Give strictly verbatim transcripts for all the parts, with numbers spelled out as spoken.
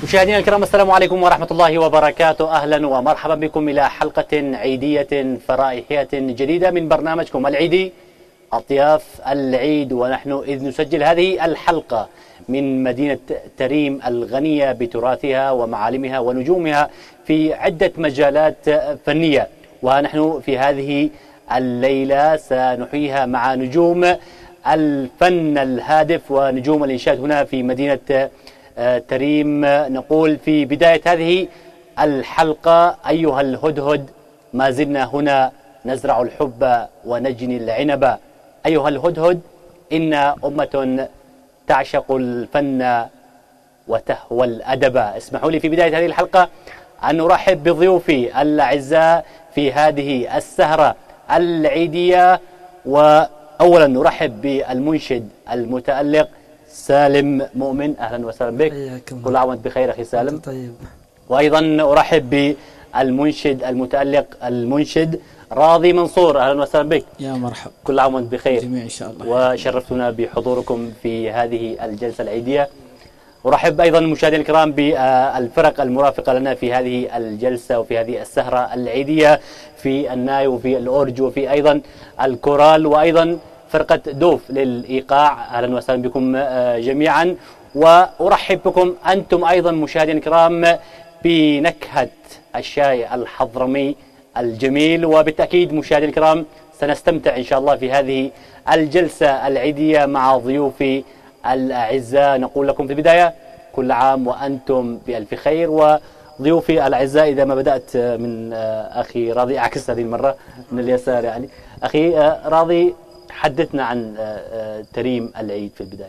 مشاهدينا الكرام، السلام عليكم ورحمة الله وبركاته. أهلا ومرحبا بكم إلى حلقة عيدية فرائحية جديدة من برنامجكم العيدي أطياف العيد. ونحن إذ نسجل هذه الحلقة من مدينة تريم الغنية بتراثها ومعالمها ونجومها في عدة مجالات فنية، ونحن في هذه الليلة سنحييها مع نجوم الفن الهادف ونجوم الإنشاد هنا في مدينة تريم. نقول في بداية هذه الحلقة: أيها الهدهد ما زلنا هنا نزرع الحب ونجني العنب. أيها الهدهد إن أمة تعشق الفن وتهوى الأدب. اسمحوا لي في بداية هذه الحلقة أن نرحب بضيوفي الأعزاء في هذه السهرة العيدية. وأولا نرحب بالمنشد المتألق سالم مؤمن. أهلا وسهلا بك، كل عام وأنت بخير أخي سالم. طيب. وأيضا أرحب بالمنشد المتألق المنشد راضي منصور. أهلا وسهلا بك، يا مرحبا، كل عام وأنت بخير جميع إن شاء الله. وشرفتنا بحضوركم في هذه الجلسة العيدية. أرحب أيضا المشاهدين الكرام بالفرق المرافقة لنا في هذه الجلسة وفي هذه السهرة العيدية، في الناي وفي الأورج وفي أيضا الكورال وأيضا فرقة دوف للإيقاع. أهلا وسهلا بكم جميعا. وأرحب بكم أنتم أيضا مشاهدين الكرام بنكهة الشاي الحضرمي الجميل. وبالتأكيد مشاهدين الكرام سنستمتع إن شاء الله في هذه الجلسة العيدية مع ضيوفي الأعزاء. نقول لكم في البداية كل عام وأنتم بألف خير. وضيوفي الأعزاء، إذا ما بدأت من أخي راضي، أعكس هذه المرة من اليسار يعني. أخي راضي، حدثنا عن تريم العيد في البداية.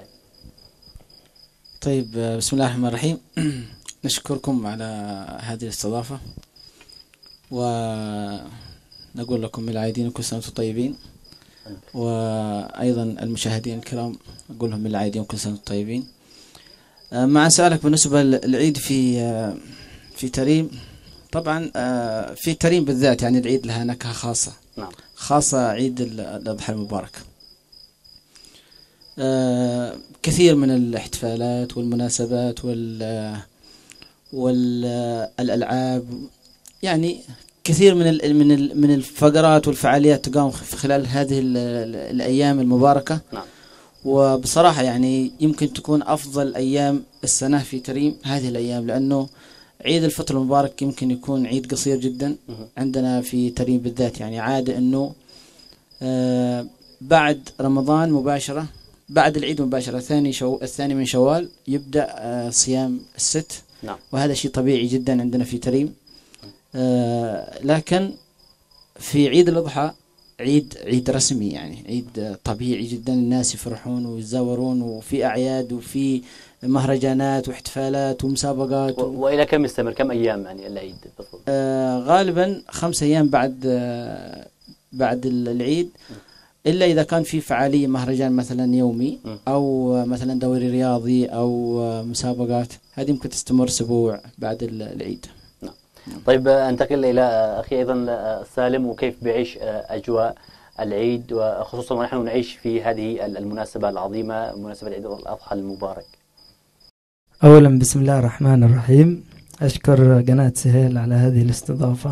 طيب، بسم الله الرحمن الرحيم. نشكركم على هذه الاستضافة، ونقول لكم العايدين كل سنة وانتم طيبين، وأيضا المشاهدين الكرام أقول لهم العايدين كل سنة وانتم طيبين. مع سؤالك بالنسبة للعيد في في تريم، طبعا في تريم بالذات يعني العيد لها نكهة خاصة. نعم. خاصة عيد الأضحى المبارك. آه كثير من الاحتفالات والمناسبات وال والألعاب، يعني كثير من ال من ال من الفقرات والفعاليات تقام في خلال هذه ال الأيام المباركة. نعم. وبصراحة يعني يمكن تكون أفضل أيام السنة في تريم هذه الأيام، لأنه عيد الفطر المبارك يمكن يكون عيد قصير جدا عندنا في تريم بالذات. يعني عادة أنه آه بعد رمضان مباشرة، بعد العيد مباشرة ثاني شو الثاني من شوال يبدأ آه صيام الست. نعم. وهذا شيء طبيعي جدا عندنا في تريم. آه لكن في عيد الأضحى عيد عيد رسمي، يعني عيد طبيعي جدا، الناس يفرحون ويتزاورون، وفي أعياد وفي مهرجانات واحتفالات ومسابقات. و... وإلى كم يستمر؟ كم أيام يعني العيد بالضبط؟ آه غالبا خمس أيام بعد آه بعد العيد، إلا إذا كان في فعالية مهرجان مثلا يومي أو مثلا دوري رياضي أو مسابقات، هذه ممكن تستمر أسبوع بعد العيد. نعم. طيب، أنتقل إلى أخي أيضا سالم، وكيف بيعيش أجواء العيد وخصوصا ونحن نعيش في هذه المناسبة العظيمة، مناسبة عيد الأضحى المبارك؟ أولا بسم الله الرحمن الرحيم. أشكر قناة سهيل على هذه الاستضافة،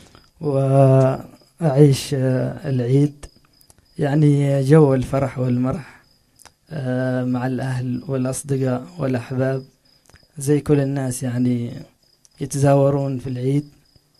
وأعيش العيد يعني جو الفرح والمرح مع الأهل والأصدقاء والأحباب زي كل الناس، يعني يتزاورون في العيد.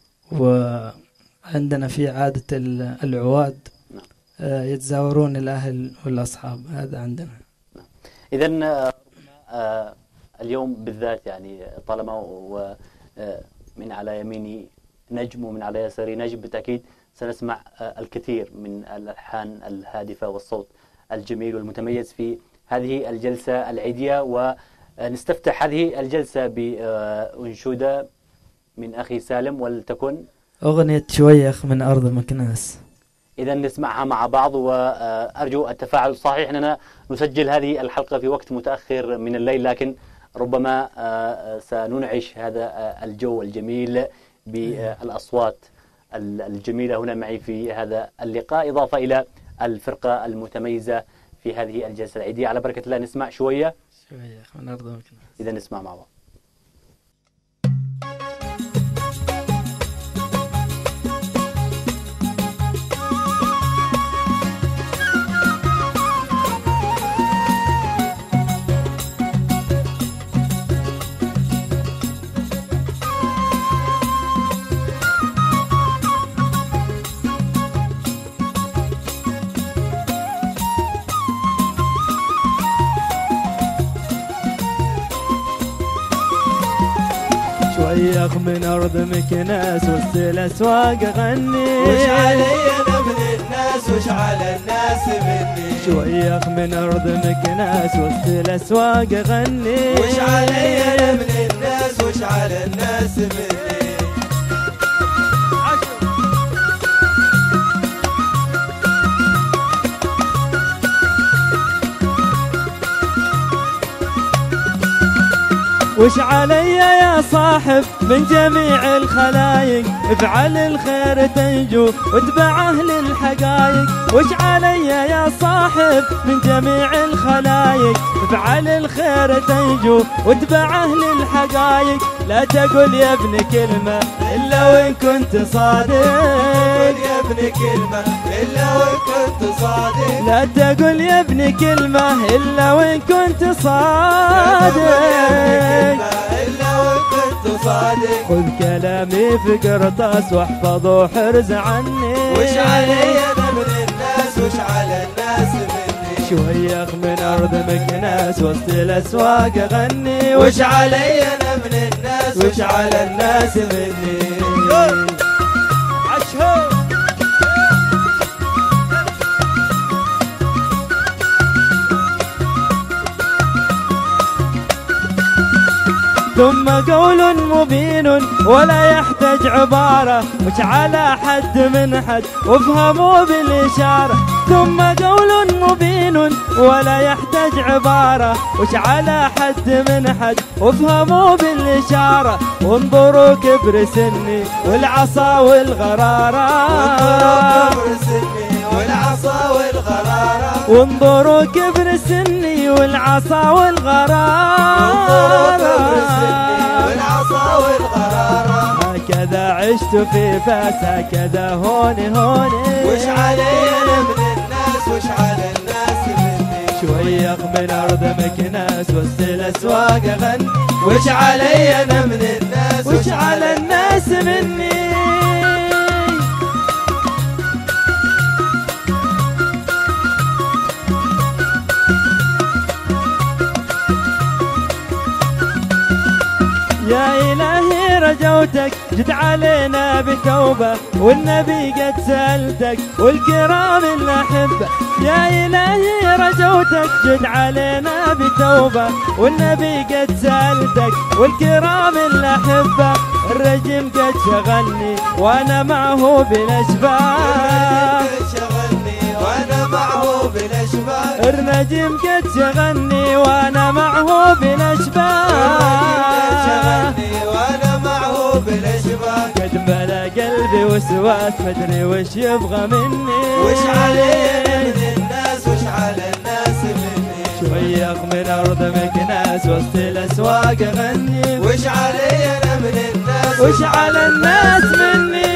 وعندنا في عادة العواد يتزاورون الأهل والأصحاب، هذا عندنا. إذن اليوم بالذات يعني طالما ومن على يميني نجم ومن على يساري نجم، بالتأكيد سنسمع الكثير من الألحان الهادفة والصوت الجميل والمتميز في هذه الجلسة العيدية. ونستفتح هذه الجلسة بأنشودة من أخي سالم، ولتكن أغنية شويخ من أرض مكناس. إذا نسمعها مع بعض، وأرجو التفاعل الصحيح. أننا نسجل هذه الحلقة في وقت متأخر من الليل، لكن ربما سننعش هذا الجو الجميل بالأصوات الجميلة هنا معي في هذا اللقاء، إضافة إلى الفرقة المتميزة في هذه الجلسة العيدية. على بركة الله نسمع شوية شويخ من أرض مكناس. إذا نسمع مع بعض. شويخ من أرض مكناس وسط الأسواق أغني. وش علي أنا من الناس وش على الناس مني. شويخ من أرض مكناس وسط الأسواق أغني. وش علي أنا من الناس وش على الناس مني. وش علي يا صاحب من جميع الخلايق افعل الخير تنجو واتبع أهل الحقايق. وش علي يا صاحب من جميع الخلايق افعل الخير تنجو واتبع أهل الحقايق. لا تقول يا ابن كلمة إلا وإن كنت صادق. يا ابن كلمة إلا وإن كنت صادق. لا تقول يا ابن كلمة إلا وإن كنت صادق. إلا وإن كنت صادق. خذ كلامي في قرطاس واحفظه حرز عني. وش علي أنا من الناس وش على الناس مني. شويخ من أرض مكناس وسط الأسواق أغني. وش علي أنا من الناس وش على الناس مني. ثم قول مبين ولا يحتاج عبارة. وش على حد من حد وافهموا بالإشارة. ثم قول مبين ولا يحتاج عبارة. وش على حد من حد وافهموا بالإشارة. وانظروا كبر سني والعصا والغرارة. وانظروا كبر سني والعصا والغرارة. هكذا عشت في فاس هكذا هوني هوني. وش علي أنا من الناس وش على الناس مني. شويخ من أرض مكناس وسط الأسواق أغني. وش علي أنا من الناس وش على الناس مني. يا إلهي رجوتك جد علينا بتوبة والنبي قد سألتك والكرام الأحبة. يا إلهي رجوتك جد علينا بتوبة والنبي قد سألتك والكرام الأحبة. الرجم قد شغلني وأنا معه بالأشباه. النجم قد شغلني وأنا معه بالأشباه. قد ملا قلبي وسواس مدري وش يبغى مني. وش علي من الناس وش على الناس مني. شويخ من أرض مكناس وسط الأسواق أغني. وش علي أنا من الناس وش على الناس مني.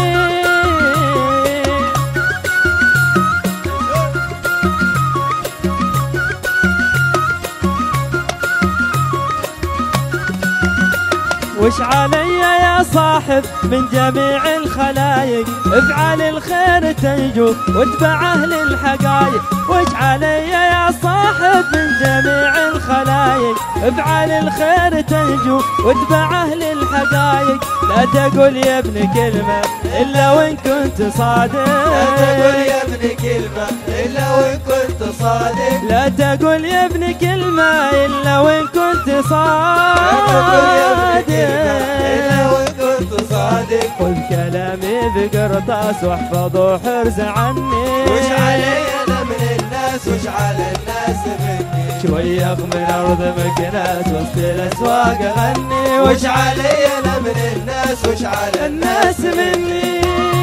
وش علي يا صاحب من جميع الخلايق افعل الخير تنجو واتبع أهل الحقايق. وش علي يا صاحب من جميع الخلايق افعل الخير تنجو واتبع أهل الحقايق. لا تقول يا ابن كلمة إلا وإن كنت صادق. لا تقول يا ابن كلمة إلا وإن كنت صادق. لا تقول يا ابن كلمة إلا وإن كنت صادق. إلا وإن كنت صادق. خذ كلامي بقرطاس واحفظه حرز عني. وش علي أنا من الناس وش على الناس مني. شويخ من أرض مكناس وسط الأسواق أغني. وش علي أنا من الناس وش على الناس مني.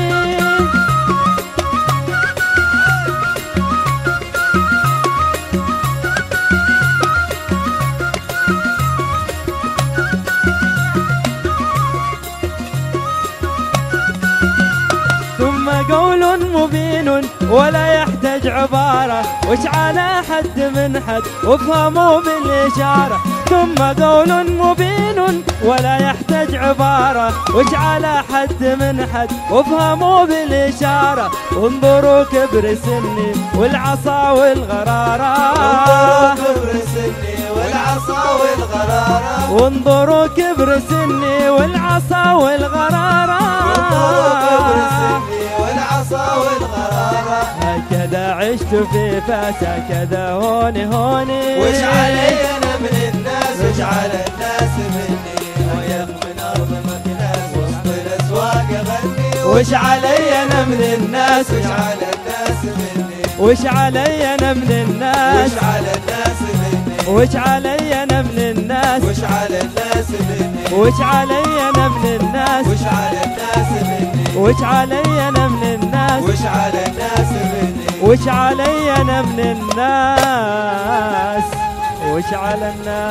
ثم قول مبين ولا يحتاج عبارة. وش على حد من حد وافهموا بالإشارة. ثم قول مبين ولا يحتاج عبارة. وش على حد من حد وافهموا بالإشارة. انظروا كبر سني والعصا والغرارة. انظروا كبر سني والعصا والعصا والغرارة وانظروا كبر سني والعصا والغرارة وانظروا كبر سني والعصا والغرارة هكذا عشت في فاس هكذا هوني هوني وش علي انا من الناس وش على الناس مني وياك من ارض مكناس وسط الاسواق اغني وش علي انا من الناس وش على الناس مني وش علي انا من الناس وش على الناس مني وش علي انا من الناس وش على الناس مني وش علي انا من الناس وش على الناس مني وش علي انا من الناس وش على الناس مني وش علي انا من الناس وش على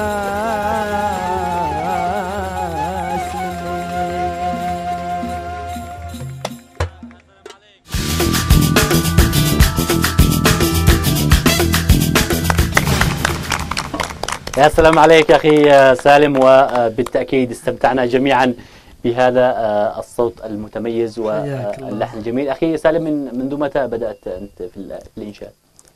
الناس مني. يا سلام عليك أخي سالم، وبالتأكيد استمتعنا جميعا بهذا الصوت المتميز واللحن الجميل. أخي سالم، من منذ متى بدأت أنت في الإنشاد؟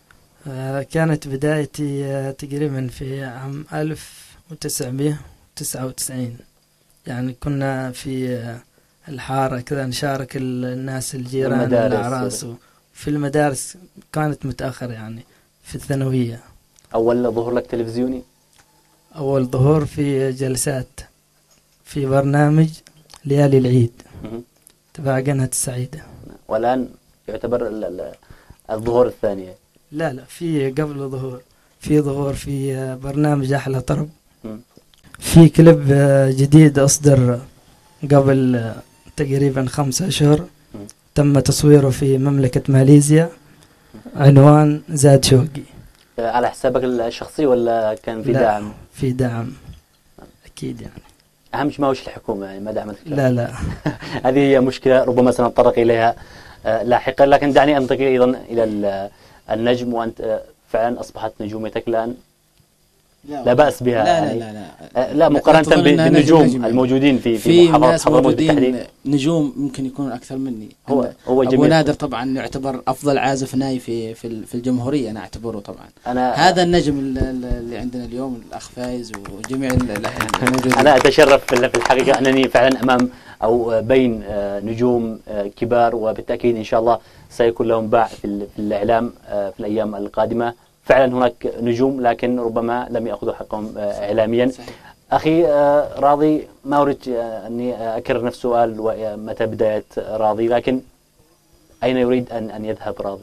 كانت بدايتي تقريبا في عام ألف وتسعمائة وتسعة وتسعين، يعني كنا في الحارة كذا نشارك الناس الجيران الأعراس في المدارس. كانت متأخر يعني في الثانوية. أول ظهور لك تلفزيوني؟ أول ظهور في جلسات في برنامج ليالي العيد تبع قناة السعيدة. والآن يعتبر الظهور الثانية؟ لا لا، في قبل ظهور، في ظهور في برنامج أحلى طرب. في كليب جديد أصدر قبل تقريبا خمسة أشهر، تم تصويره في مملكة ماليزيا، عنوان زاد شوقي. على حسابك الشخصي ولا كان في دعم؟ في دعم أكيد يعني. أهم شيء ما وش الحكومة يعني ما دعمت؟ لا لا هذه هي مشكلة ربما سنتطرق إليها لاحقا، لكن دعني أنتقل أيضا إلى النجم، وأنت فعلا أصبحت نجوميتك الآن لا, لا بأس بها. لا يعني لا لا, لا, لا مقارنة بالنجوم نجم الموجودين في في محافظة حضرموت بالتحديد. نجوم ممكن يكونوا أكثر مني. هو هو أبو نادر طبعا يعتبر أفضل عازف ناي في في في الجمهورية، أنا أعتبره طبعا. أنا هذا النجم اللي عندنا اليوم الأخ فايز وجميع الموجودين. أنا أتشرف في الحقيقة أنني فعلا أمام أو بين نجوم كبار، وبالتأكيد إن شاء الله سيكون لهم باع في الإعلام في الأيام القادمة. فعلا هناك نجوم لكن ربما لم يأخذوا حقهم إعلاميا. صحيح. أخي راضي، ما أريد أني أكرر نفس السؤال متى بداية راضي، لكن أين يريد أن أن يذهب راضي؟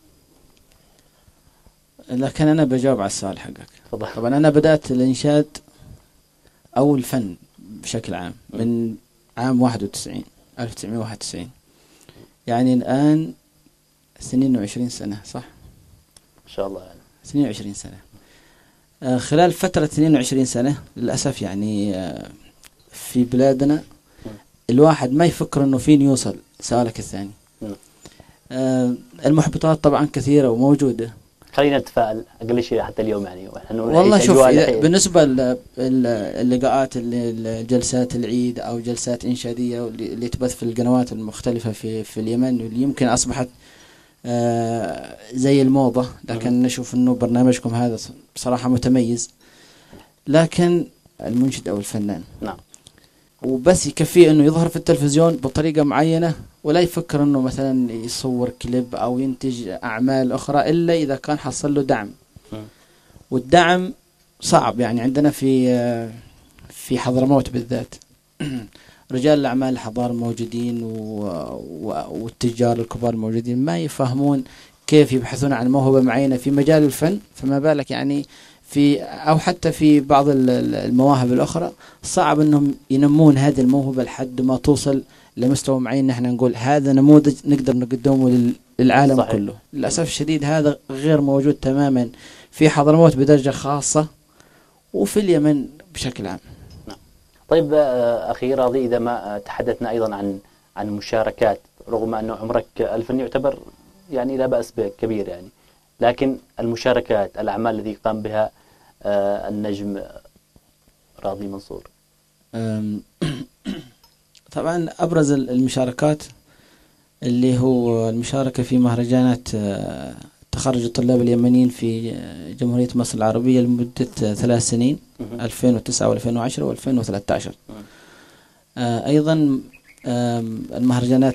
لكن أنا بجاوب على السؤال حقك. فضل. طبعا أنا بدأت الإنشاد أو الفن بشكل عام من عام واحد وتسعين ألف وتسعمائة وواحد وتسعين، يعني الآن اثنين وعشرين سنة صح؟ إن شاء الله يعني. اثنين وعشرين سنة. آه خلال فترة اثنين وعشرين سنة للأسف يعني آه في بلادنا الواحد ما يفكر انه فين يوصل سؤالك الثاني. آه المحبطات طبعا كثيرة وموجودة. خلينا نتفائل اقل شيء حتى اليوم يعني. والله شوف بالنسبة للقاءات الجلسات العيد او جلسات انشادية اللي تبث في القنوات المختلفة في في اليمن، واللي يمكن اصبحت آه زي الموضة، لكن نشوف انه برنامجكم هذا بصراحة متميز. لكن المنشد او الفنان نعم وبس يكفيه انه يظهر في التلفزيون بطريقة معينة، ولا يفكر انه مثلا يصور كليب او ينتج اعمال اخرى الا اذا كان حصل له دعم. والدعم صعب يعني عندنا في آه في حضرموت بالذات. رجال الأعمال الحضار موجودين و... و... والتجار الكبار موجودين، ما يفهمون كيف يبحثون عن موهبة معينة في مجال الفن، فما بالك يعني في أو حتى في بعض المواهب الأخرى. صعب أنهم ينمون هذه الموهبة لحد ما توصل لمستوى معين نحن نقول هذا نموذج نقدر نقدمه للعالم صحيح. كله. للأسف الشديد هذا غير موجود تماما في حضرموت بدرجة خاصة وفي اليمن بشكل عام. طيب أخي راضي، إذا ما تحدثنا أيضا عن عن مشاركات، رغم أنه عمرك الفني يعتبر يعني لا بأس به كبير يعني، لكن المشاركات الأعمال التي قام بها النجم راضي منصور. طبعا أبرز المشاركات اللي هو المشاركة في مهرجانات تخرج الطلاب اليمنيين في جمهورية مصر العربية لمدة ثلاث سنين ألفين وتسعة وألفين وعشرة وألفين وثلاثة عشر. أيضا المهرجانات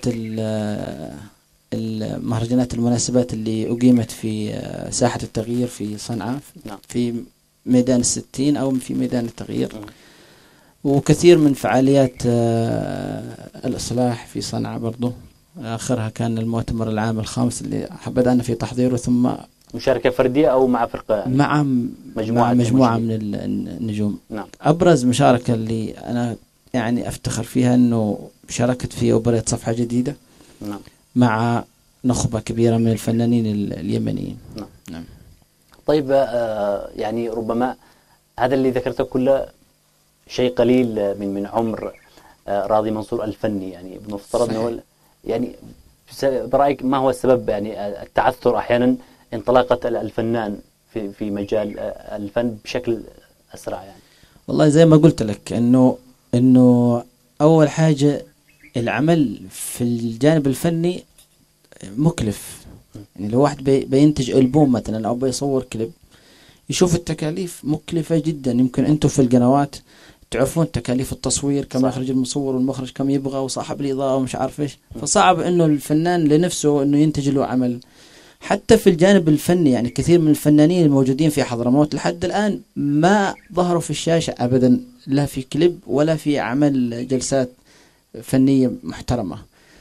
المهرجانات المناسبات اللي أقيمت في ساحة التغيير في صنعاء في ميدان الستين أو في ميدان التغيير، وكثير من فعاليات الإصلاح في صنعاء برضو. آخرها كان المؤتمر العام الخامس اللي بدأنا في تحضيره، ثم مشاركة فردية أو مع فرقة مع مجموعة, مع مجموعة من النجوم. نعم. أبرز مشاركة اللي أنا يعني أفتخر فيها أنه شاركت في أوبرية صفحة جديدة. نعم. مع نخبة كبيرة من الفنانين اليمنيين. نعم. نعم. طيب آه يعني ربما هذا اللي ذكرته كله شيء قليل من من عمر آه راضي منصور الفني، يعني بنفترض انه يعني برأيك ما هو السبب يعني التعثر أحيانا انطلاقة الفنان في في مجال الفن بشكل أسرع؟ يعني والله زي ما قلت لك إنه إنه أول حاجة العمل في الجانب الفني مكلف. يعني لو واحد بي بينتج ألبوم مثلا أو بيصور كليب، يشوف التكاليف مكلفة جدا. يمكن أنتم في القنوات تعرفون تكاليف التصوير، كم يخرج المصور والمخرج كم يبغى وصاحب الإضاءة ومش عارف إيش. فصعب إنه الفنان لنفسه إنه ينتج له عمل. حتى في الجانب الفني يعني كثير من الفنانين الموجودين في حضرموت لحد الآن ما ظهروا في الشاشة أبدا، لا في كليب ولا في عمل جلسات فنية محترمة.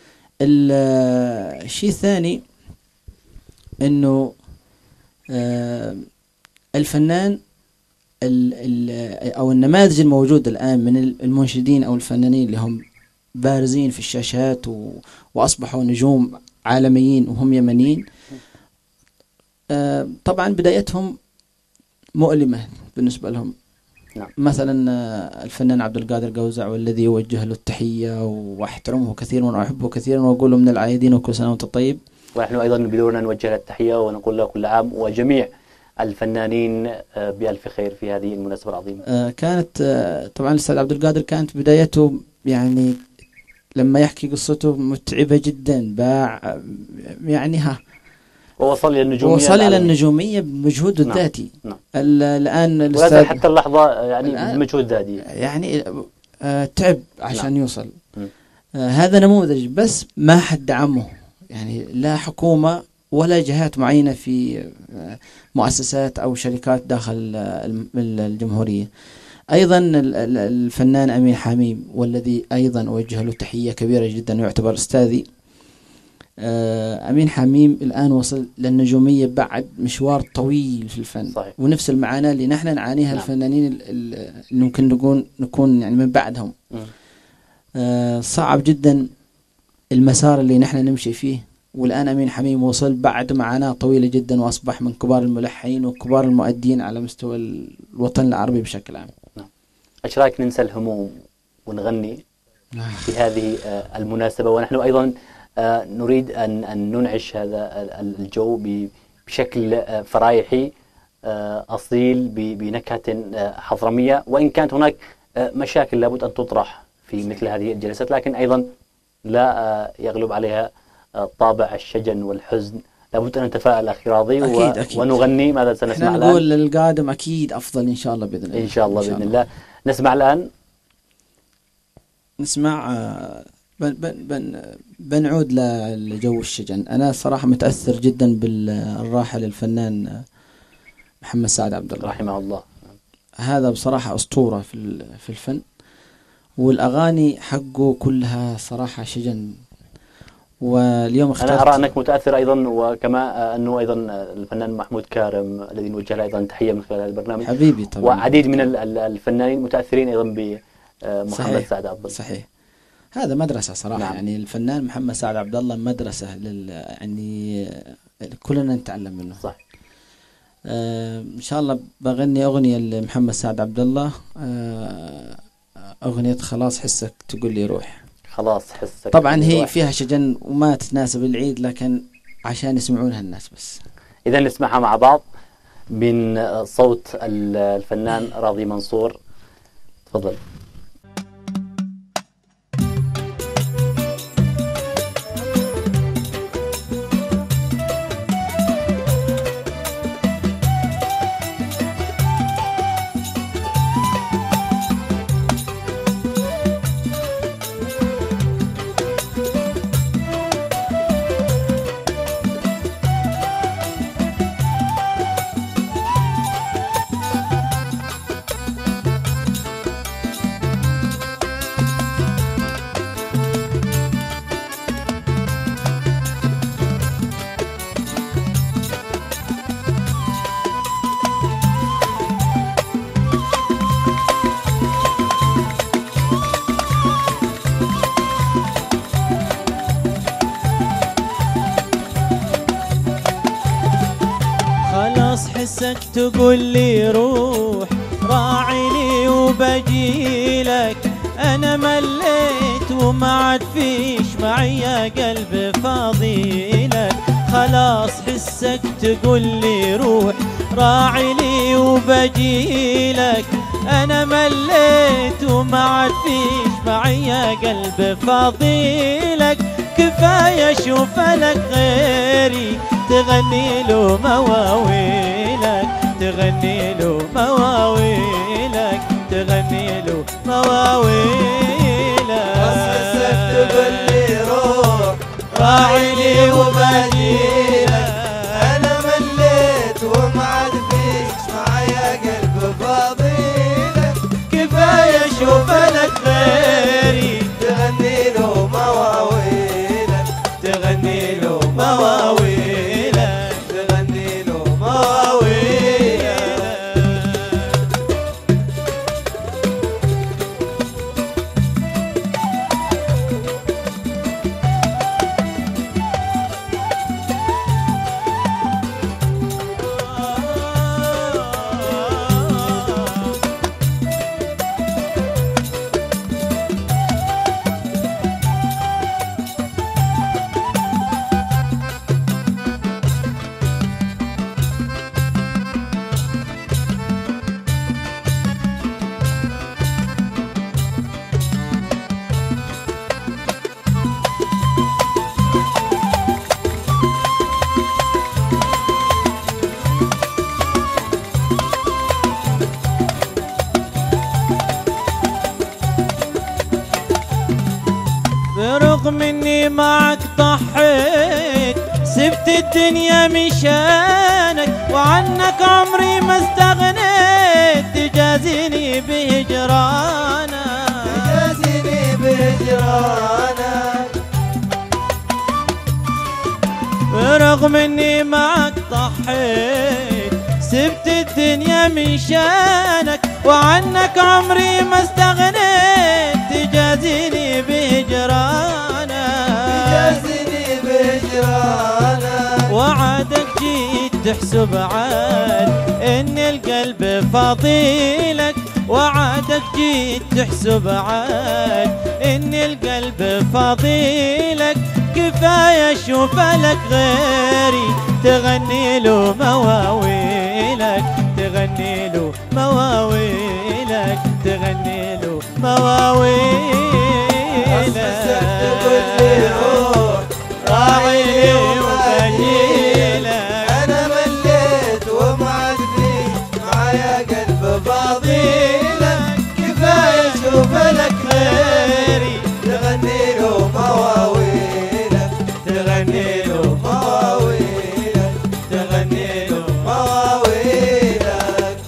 الشيء الثاني إنه آه الفنان ال ال أو النماذج الموجودة الآن من المنشدين أو الفنانين اللي هم بارزين في الشاشات وأصبحوا نجوم عالميين وهم يمنيين، آه طبعا بدايتهم مؤلمة بالنسبة لهم. نعم. مثلا آه الفنان عبد القادر قوزع، والذي يوجه له التحية وأحترمه كثيرا وأحبه كثيرا وأقول له من العايدين وكل سنة وأنت طيب. ونحن أيضا بدورنا نوجه له التحية ونقول له كل عام وجميع الفنانين بألف خير في هذه المناسبة العظيمة. آه كانت آه طبعا الأستاذ عبد القادر كانت بدايته يعني لما يحكي قصته متعبة جدا، باع يعني ها ووصل إلى النجومية وصل إلى النجومية بمجهوده الذاتي. نعم. الآن الأستاذ حتى اللحظة يعني بمجهود ذاتي يعني آه تعب عشان نعم. يوصل. آه هذا نموذج، بس ما حد دعمه، يعني لا حكومة ولا جهات معينة في مؤسسات أو شركات داخل الجمهورية. أيضا الفنان أمين حميم، والذي أيضا أوجه له تحية كبيرة جدا ويعتبر أستاذي. أمين حميم الآن وصل للنجومية بعد مشوار طويل في الفن. صحيح. ونفس المعاناة اللي نحن نعانيها. نعم. الفنانين اللي ممكن نكون نكون يعني من بعدهم. صعب جدا المسار اللي نحن نمشي فيه، والآن أمين حميم وصل بعد معاناة طويلة جدا وأصبح من كبار الملحنين وكبار المؤدين على مستوى الوطن العربي بشكل عام. نعم. إيش رأيك ننسى الهموم ونغني في هذه المناسبة، ونحن أيضا نريد أن أن ننعش هذا الجو بشكل فرايحي أصيل بنكهة حضرمية، وإن كانت هناك مشاكل لابد أن تطرح في مثل هذه الجلسات، لكن أيضا لا يغلب عليها طابع الشجن والحزن. لابد أن نتفائل أخي راضي. أكيد و... أكيد. ونغني. ماذا سنسمع الآن؟ نقول للقادم أكيد أفضل إن شاء الله بإذن الله. إن شاء الله بإذن الله. نسمع الآن نسمع بن بن بن بنعود لجو الشجن. أنا صراحة متأثر جدا بالراحل الفنان محمد سعد عبد الله رحمه الله. هذا بصراحة أسطورة في في الفن، والأغاني حقه كلها صراحة شجن. واليوم اخترت أنا أرى أنك متأثر أيضا، وكما أنه أيضا الفنان محمود كارم الذي نوجه له أيضا تحية من خلال البرنامج حبيبي طبعا، وعديد من الفنانين متأثرين أيضا بمحمد سعد عبد الله. صحيح. هذا مدرسة صراحة. نعم. يعني الفنان محمد سعد عبد الله مدرسة لل يعني كلنا نتعلم منه. صح. آه إن شاء الله بغني أغنية لمحمد سعد عبد الله، آه أغنية خلاص حسك تقول لي روح. خلاص حسك. طبعا هي فيها شجن وما تتناسب العيد، لكن عشان يسمعونها الناس بس. إذا نسمعها مع بعض من صوت الفنان راضي منصور. تفضل. خلاص حسك تقول لي روح راعي لي وبجيلك، انا مليت وما عاد فيش معي يا قلبي فاضيلك. خلاص حسك تقول لي روح راعي لي وبجيلك، انا مليت وما عاد فيش معي يا قلبي فاضيلك. كفايه اشوف لك غيري تغني له مواويلك، تغني له مواويلك، تغني له مواويلك. بس حسك تقول لي روح راعي لي وبجيلك، انا مليت وما عاد فيش معايا قلب فاضيلك. كفايه اشوف لك غيري تغني له مواويلك، تغني له مواويلك، تغني له مواويلك. برغم اني معك ضحيت سبت الدنيا مشانك، وعنك عمري ما استغنيت تجازيني بهجرانك، تجازيني بهجرانك. برغم اني معك ضحيت سبت الدنيا مشانك، وعنك عمري ما استغنيت تجازيني بهجرانك، تجازيني بهجرانك. وعدك جيت تحسب عاد ان القلب فاضيلك، وعدك جيت تحسب عاد ان القلب فاضيلك. كفايه اشوف لك غيري تغني له مواويلك، تغني له مواويلك، تغني له مواويلك. بس حسك تقول لي روح راعي لي وبجيلك، انا مليت وما عاد فيش معايا قلب فاضيلك. كفايه اشوف لك غيري تغني له مواويلك، تغني له مواويلك، تغني له مواويلك.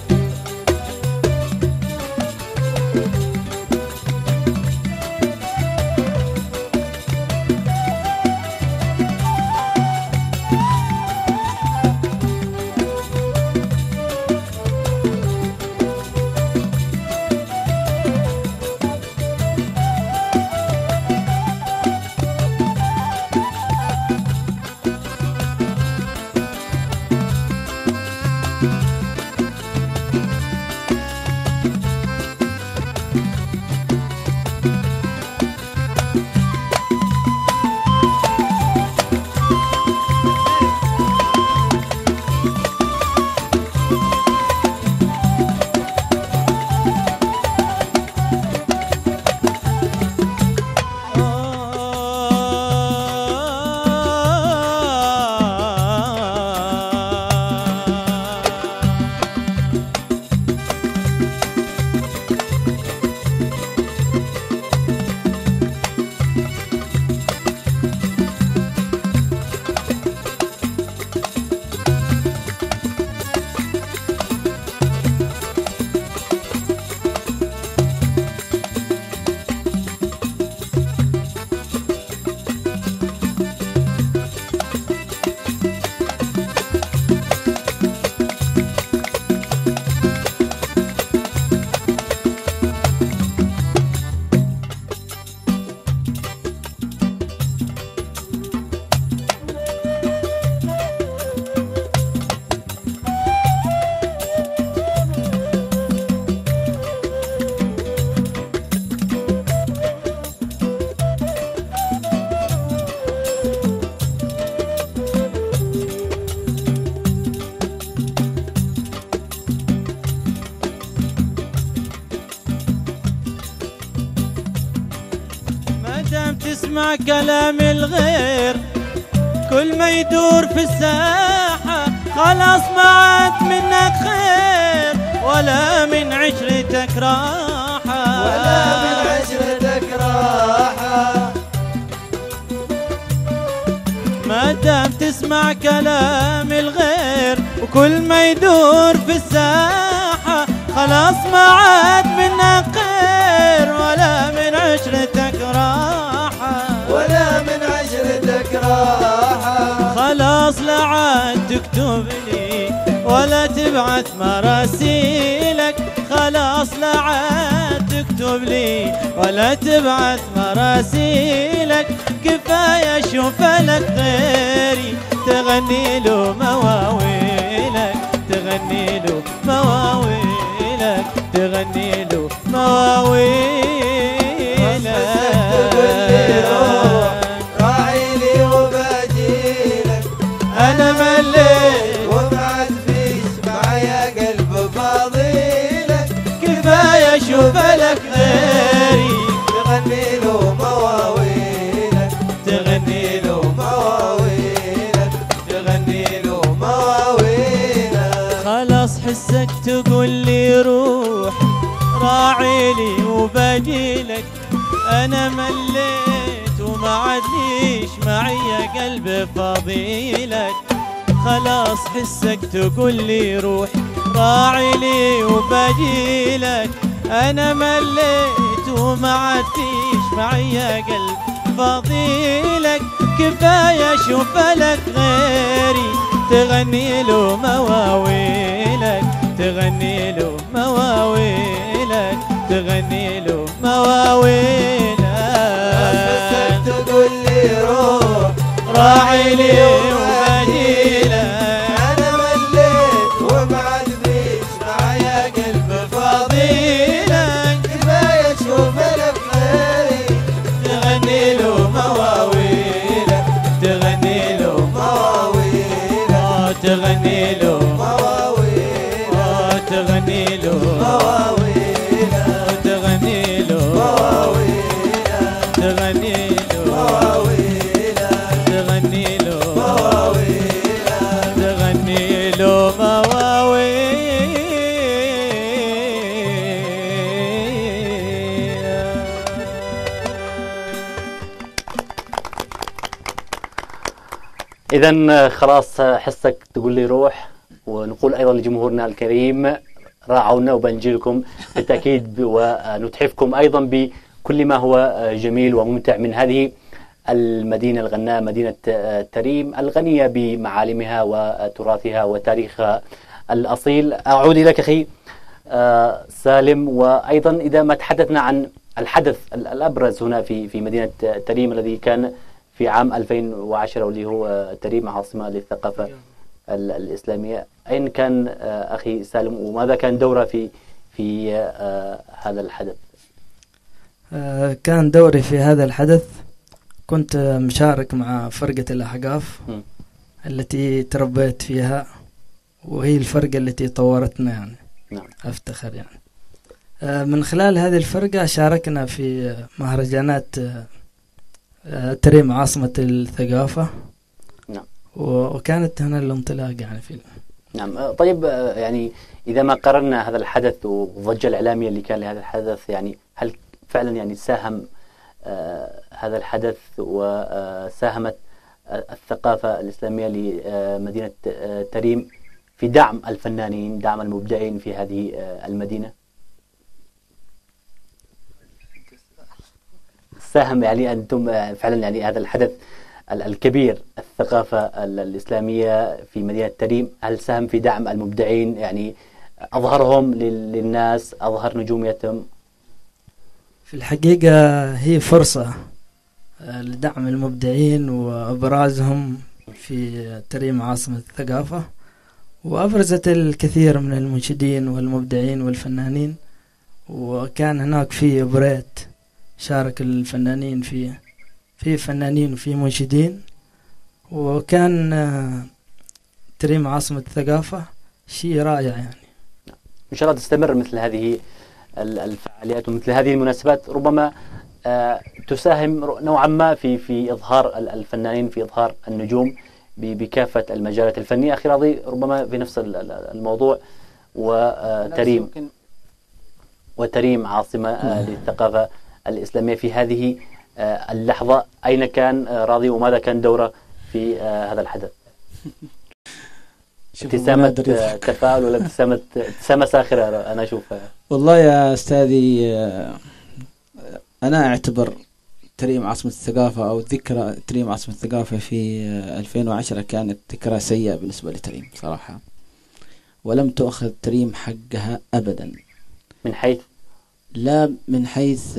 تسمع كلام الغير كل ما يدور في الساحة خلاص ما عاد منك خير ولا من عشرتك راحة ولا من عشرتك راحة ما دام تسمع كلام الغير وكل ما يدور في الساحة خلاص ما عاد منك خير ولا من عشرتك راحة ولا من عشرتك راحة خلاص لا عاد تكتب لي ولا تبعث مراسيلك خلاص لا عاد تكتب لي ولا تبعث مراسيلك كفاية اشوف لك غيري تغني له مواويلك تغني له مواويلك تغني له مواويلك راعي لي وباجيلك انا مليت وبعد فيش معايا قلب فاضيلك كفاية اشوف لك غيري تغني له مواويلك تغني له مواويلك تغني له مواويلك خلاص حسك تقول لي روح راعي لي وباجيلك انا مليت وما عادليش معي قلب فاضيلك خلاص حسك تقول لي روح راعي لي وباجيلك انا مليت وما عادليش معي قلب فاضيلك كفاية اشوف لك غيري تغني له مواويلك تغني له مواويلك تغني له مواويلك تقول لي روح راعي لي وباجيلك انا مليت وبعد فيش معايا قلب فاضيلك كفاية اشوف لك غيري تغني له مواويلك تغني له مواويلك آه تغني له مواويلك آه تغني له مواويلك آه تغني له مواويلك تغني له مواويلك تغني له مواويلك تغني له إذا خلاص حسك تقول لي روح، ونقول أيضا لجمهورنا الكريم راعونا وبنجيلكم بالتأكيد، ونتحفكم أيضا بكل ما هو جميل وممتع من هذه المدينة الغناء، مدينة تريم الغنية بمعالمها وتراثها وتاريخها الأصيل. أعود إليك أخي سالم، وأيضا إذا ما تحدثنا عن الحدث الأبرز هنا في في مدينة تريم الذي كان في عام ألفين وعشرة واللي هو تريم عاصمة للثقافة الإسلامية، أين كان أخي سالم وماذا كان دوره في في هذا الحدث؟ كان دوري في هذا الحدث، كنت مشارك مع فرقة الأحقاف م. التي تربيت فيها، وهي الفرقة التي طورتنا يعني. نعم. أفتخر يعني. من خلال هذه الفرقة شاركنا في مهرجانات تريم عاصمة الثقافة. نعم. وكانت هنا الانطلاق يعني في. نعم. طيب يعني إذا ما قررنا هذا الحدث والضجة الإعلامية اللي كان لهذا الحدث، يعني هل فعلا يعني ساهم آه هذا الحدث وساهمت آه الثقافة الإسلامية لمدينة آه تريم في دعم الفنانين، دعم المبدعين في هذه آه المدينة؟ ساهم يعني أنتم آه فعلا يعني هذا الحدث الكبير الثقافة الإسلامية في مدينة تريم، هل ساهم في دعم المبدعين، يعني أظهرهم للناس، أظهر نجوميتهم؟ في الحقيقة هي فرصة لدعم المبدعين وإبرازهم في تريم عاصمة الثقافة، وأبرزت الكثير من المنشدين والمبدعين والفنانين، وكان هناك في إبرات شارك الفنانين فيه، في فنانين وفي منشدين، وكان تريم عاصمة الثقافة شيء رائع يعني. إن شاء الله تستمر مثل هذه الفعاليات ومثل هذه المناسبات. ربما آه تساهم نوعا ما في في إظهار الفنانين، في إظهار النجوم بكافة المجالات الفنية. أخي راضي ربما في نفس الموضوع، وتريم وتريم عاصمة للثقافة الإسلامية في هذه اللحظة، أين كان راضي وماذا كان دوره في هذا الحدث؟ ابتسامة تفاؤل ولا ابتسامة ابتسامة ساخرة أنا أشوفها؟ والله يا أستاذي أنا أعتبر تريم عاصمة الثقافة أو ذكرى تريم عاصمة الثقافة في ألفين وعشرة كانت ذكرى سيئة بالنسبة لتريم صراحة، ولم تأخذ تريم حقها أبدا. من حيث؟ لا من حيث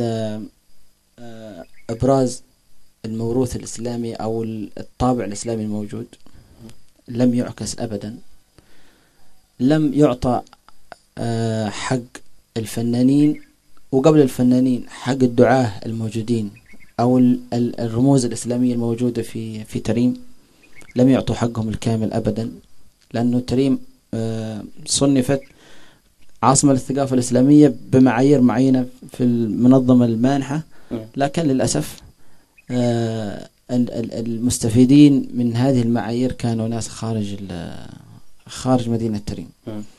إبراز الموروث الإسلامي أو الطابع الإسلامي الموجود، لم يعكس أبدا، لم يعطى حق الفنانين، وقبل الفنانين حق الدعاة الموجودين أو الرموز الإسلامية الموجودة في في تريم، لم يعطوا حقهم الكامل أبدا، لأنه تريم صنفت عاصمة للثقافة الإسلامية بمعايير معينة في المنظمة المانحة، لكن للأسف المستفيدين من هذه المعايير كانوا ناس خارج خارج مدينة تريم.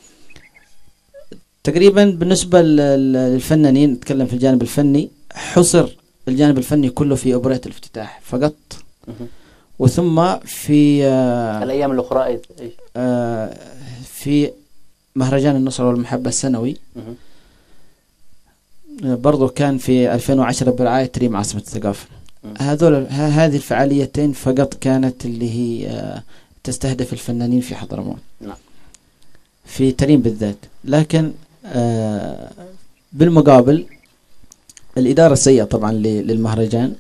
تقريبا بالنسبة للفنانين، نتكلم في الجانب الفني، حصر الجانب الفني كله في أوبريت الافتتاح فقط، وثم في آه الأيام الأخرى إيش؟ آه في مهرجان النصر والمحبة السنوي آه برضو كان في ألفين وعشرة برعاية تريم عاصمة الثقافة. هذول هذه الفعاليتين فقط كانت اللي هي آه تستهدف الفنانين في حضرموت، نعم، في تريم بالذات. لكن آه بالمقابل الإدارة السيئة طبعا للمهرجان،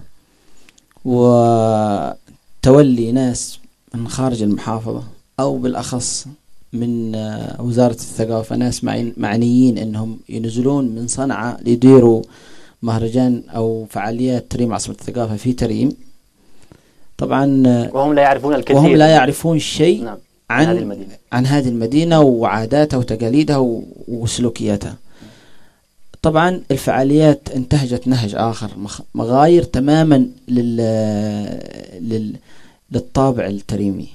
وتولي ناس من خارج المحافظة أو بالأخص من آه وزارة الثقافة، ناس معنيين أنهم ينزلون من صنعاء ليديروا مهرجان أو فعاليات تريم عاصمة الثقافة في تريم. طبعا وهم لا يعرفون الكثير، وهم لا يعرفون شيء نعم. عن هذه المدينة. عن هذه المدينة وعاداتها وتقاليدها وسلوكياتها. طبعا الفعاليات انتهجت نهج آخر مغاير تماما لل... لل... للطابع التريمي،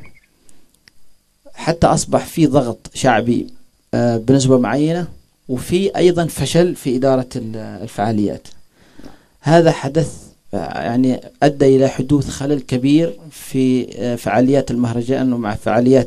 حتى أصبح في ضغط شعبي آه بنسبة معينة، وفي أيضا فشل في إدارة الفعاليات. هذا حدث يعني أدى إلى حدوث خلل كبير في فعاليات المهرجان ومع فعاليات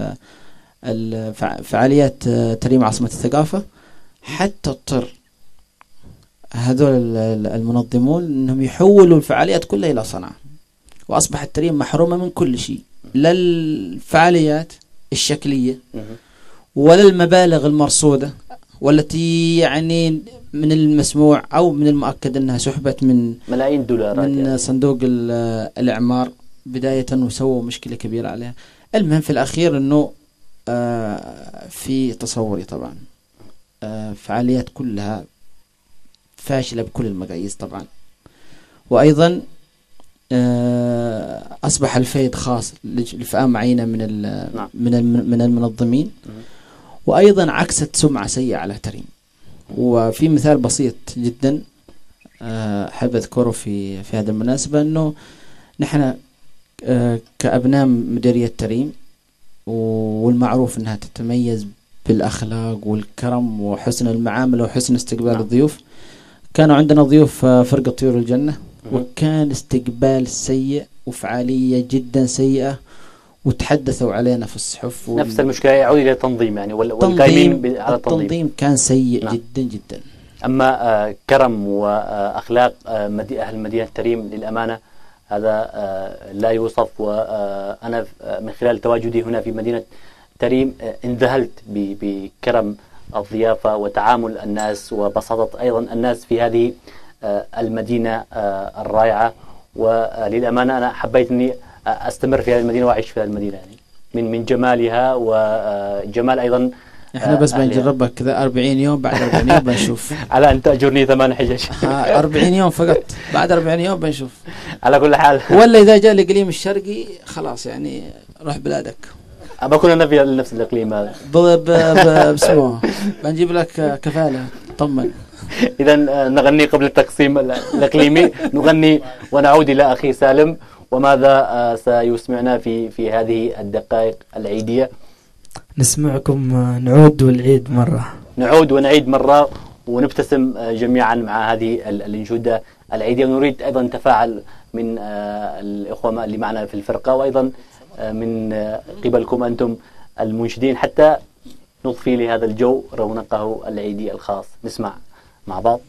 فعاليات تريم عاصمة الثقافة، حتى اضطر هذول المنظمون أنهم يحولوا الفعاليات كلها إلى صنعاء، وأصبحت تريم محرومة من كل شيء، لا الفعاليات الشكلية ولا المبالغ المرصودة، والتي يعني من المسموع أو من المؤكد أنها سحبت من ملايين دولارات من يعني. صندوق الإعمار بداية، وسووا مشكلة كبيرة عليها. المهم في الأخير أنه آه في تصوري طبعا آه فعاليات كلها فاشلة بكل المقاييس طبعا، وأيضا آه أصبح الفيض خاص لفئة معينة من نعم. من من المنظمين، وأيضا عكست سمعة سيئة على تريم. وفي مثال بسيط جدا أحب أذكره في في هذه المناسبة، أنه نحن كأبناء مديرية تريم، والمعروف أنها تتميز بالأخلاق والكرم وحسن المعاملة وحسن استقبال نعم. الضيوف. كانوا عندنا ضيوف فرقة طيور الجنة، وكان استقبال سيء وفعالية جدا سيئة، وتحدثوا علينا في الصحف. نفس المشكلة يعود إلى التنظيم يعني، والقائمين على التنظيم. التنظيم كان سيء نعم. جدا جدا. أما آه كرم وأخلاق آه أهل مدينة تريم للأمانة هذا آه لا يوصف. وأنا آه من خلال تواجدي هنا في مدينة تريم آه انذهلت بكرم الضيافة وتعامل الناس وبساطة أيضا الناس في هذه آه المدينة آه الرائعة. وللأمانة أنا حبيت أني أستمر في هذه المدينة وأعيش في هذه المدينة يعني، من من جمالها وجمال أيضا. احنا بس بنجربها كذا أربعين يوم، بعد أربعين يوم بنشوف. على أن تأجرني ثمان حجج. أربعين يوم فقط، بعد أربعين يوم بنشوف. على كل حال. ولا إذا جاء الإقليم الشرقي خلاص يعني روح بلادك. بكون أنا في نفس الإقليم هذا. بسموه بنجيب لك كفالة طمن. إذا نغني قبل التقسيم الإقليمي، نغني ونعود إلى أخي سالم. وماذا سيسمعنا في في هذه الدقائق العيدية؟ نسمعكم نعود والعيد مرة. نعود ونعيد مرة ونبتسم جميعا مع هذه الأنشودة العيدية. ونريد أيضا تفاعل من الإخوة اللي معنا في الفرقة، وأيضا من قبلكم أنتم المنشدين، حتى نضفي لهذا الجو رونقه العيدي الخاص. نسمع مع بعض.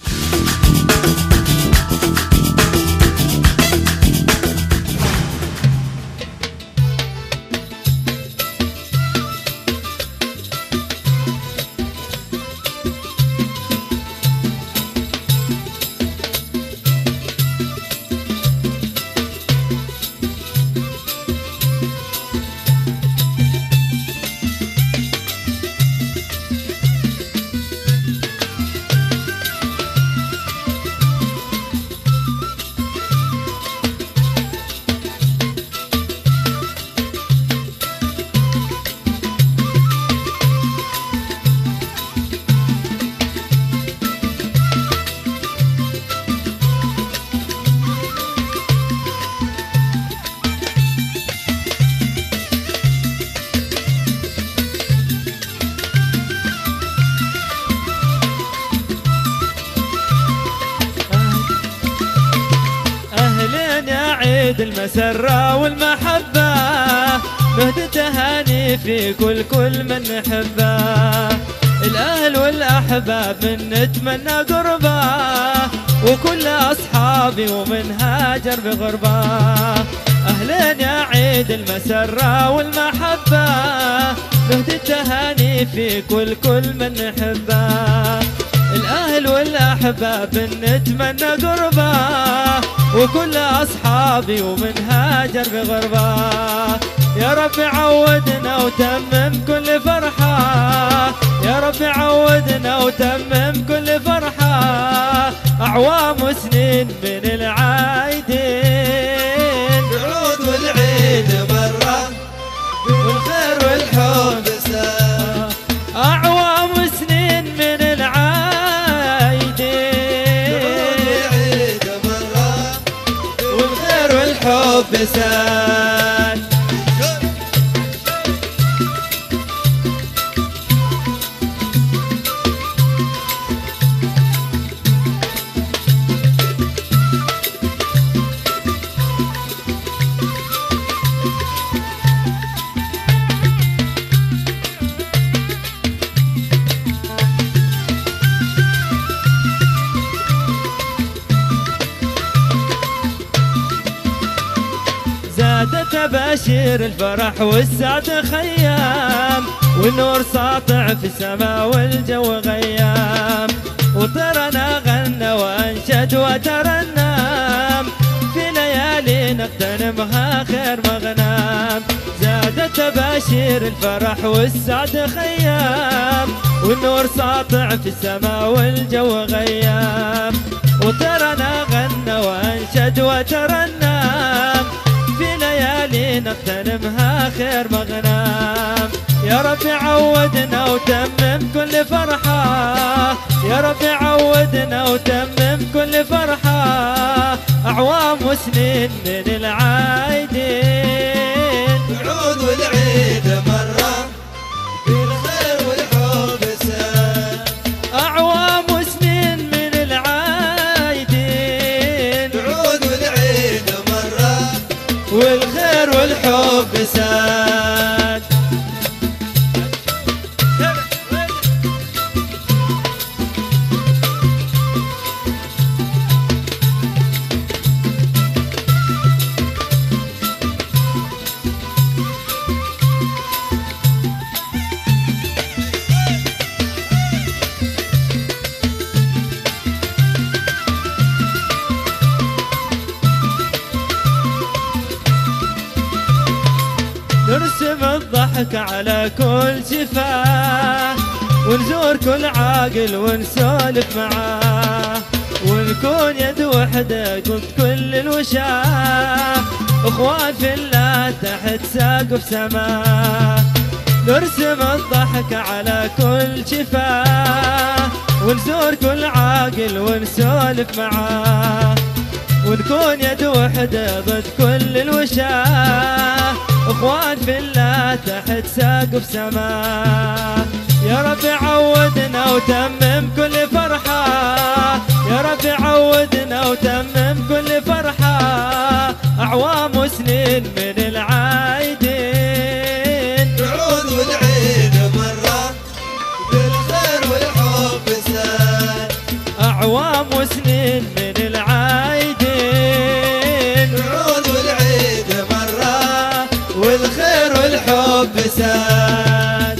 المسرة والمحبة نهدي تهاني في كل كل من نحبه، الأهل والأحباب من نتمنى قربه، وكل أصحابي ومن هاجر بغربه. أهلين يا عيد المسرة والمحبة نهدي تهاني في كل كل من نحبه، الأهل والأحباب من نتمنى قربه، وكل أصحابي ومن هاجر بغربه. يا رب عودنا وتمم كل فرحة، يا رب عودنا وتمم كل فرحة، أعوام وسنين من العايدين. نعود والعيد مرة والخير والحب سار، أعوام وسنين من العايدين. والحب سال. تباشير الفرح والسعد خيام، والنور ساطع في السماء والجو غيام، وطرنا غنى وانشد وترنم، في ليالي نغتنمها خير مغنام. زادت تباشير الفرح والسعد خيام، والنور ساطع في السماء والجو غيام، وطرنا غنى وانشد وترنم، في ليالي نغتنمها خير مغنام. يا رب عودنا وتمم كل فرحة، يا رب عودنا وتمم كل فرحة، أعوام وسنين من العايدين. نعود والعيد مرة بالخير والحب سار، أعوام وسنين من العايدين. نعود والعيد مرة والخير والحب ساد. نرسم الضحك على كل شفاه، ونزور كل عاقل ونسولف معاه، ونكون يد وحدة ضد كل الوشاه، اخوان في الله تحت سقف سماه. نرسم الضحك على كل شفاه، ونزور كل عاقل ونسولف معاه، ونكون يد وحدة ضد كل الوشاه، اخوان في الله تحت سقف سماه. يا رب عودنا وتمم كل فرحة، يا رب عودنا وتمم كل فرحة، أعوام وسنين من العايدين تعود والعيد مرة بالخير والحب سال، أعوام وسنين من العايدين تعود والعيد مرة والخير والحب سال.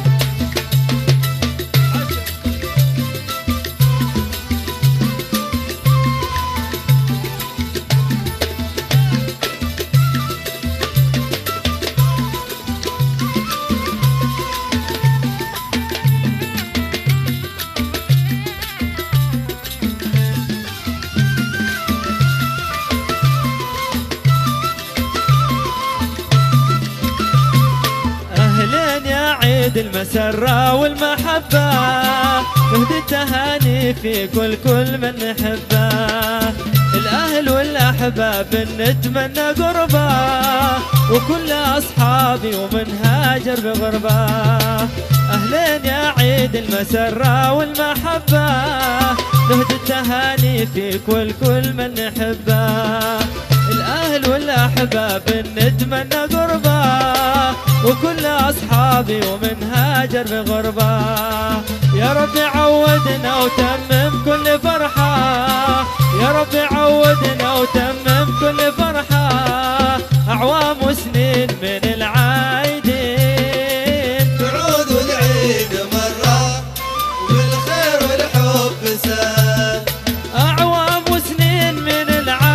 المسرة والمحبة نهدي التهاني في كل كل من نحبه، الأهل والأحباب نتمنى قربه، وكل أصحابي ومن هاجر بغربه. أهلين يا عيد المسرة والمحبة نهدي التهاني في كل كل من نحبه، الأهل والأحباب نتمنى قربه، وكل أصحابي ومن هاجر بغربة. يا رب عودنا وتمم كل فرحة، يا رب عودنا وتمم كل فرحة، أعوام وسنين من العايدين تعود والعيد مرة والخير والحب سال، أعوام وسنين من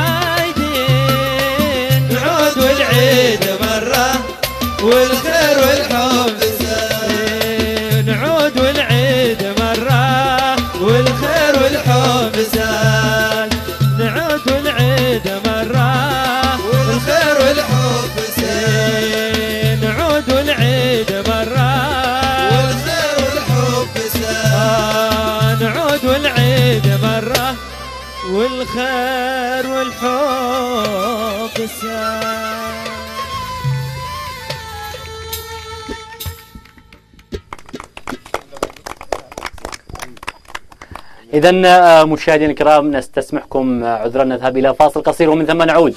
العايدين تعود والعيد مرة والخير والحب سال، نعود والعيد مرة والخير والحب سال، نعود والعيد مرة والخير والحب سال، نعود والعيد مرة والخير والحب سال، نعود والعيد مرة والخير والحب سال. إذا مشاهدينا الكرام نستسمحكم عذرا، نذهب إلى فاصل قصير ومن ثم نعود.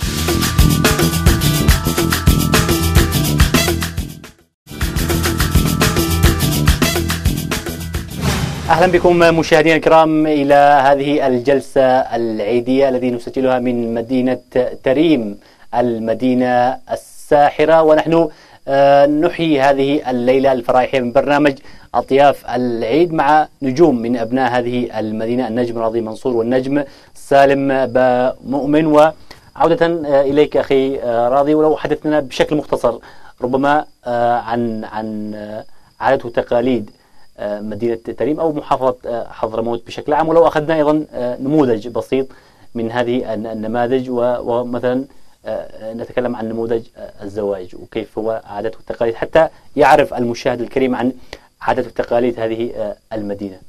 أهلا بكم مشاهدينا الكرام إلى هذه الجلسة العيدية التي نسجلها من مدينة تريم المدينة الساحرة، ونحن نحيي هذه الليلة الفرائحية من برنامج أطياف العيد مع نجوم من أبناء هذه المدينة، النجم راضي منصور والنجم سالم مؤمن. وعودة إليك أخي راضي، ولو حدثنا بشكل مختصر ربما عن عن عادات وتقاليد مدينة تريم أو محافظة حضرموت بشكل عام، ولو أخذنا أيضا نموذج بسيط من هذه النماذج، ومثلا نتكلم عن نموذج الزواج وكيف هو عادات وتقاليد حتى يعرف المشاهد الكريم عن عادات وتقاليد هذه المدينة.